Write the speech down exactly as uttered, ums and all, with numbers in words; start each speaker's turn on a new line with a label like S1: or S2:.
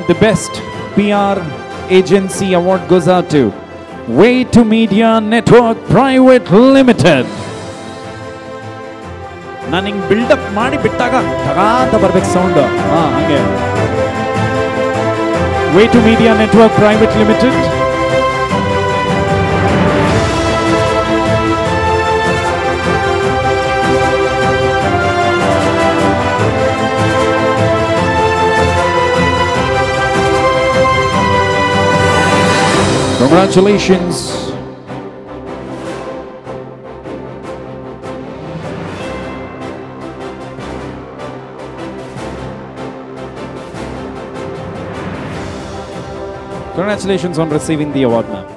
S1: the best P R agency award goes out to Way to Media Network Private Limited. ನಾನು ಹಿಂಗೆ build up ಮಾಡಿ ಬಿಟ್ಟಾಗ ತಗಾತ ಬರ್ಬೇಕು sound. ಹಾಂ ಹಂಗೆ. Way to Media Network Private Limited. Congratulations. Congratulations on receiving the award, ma'am.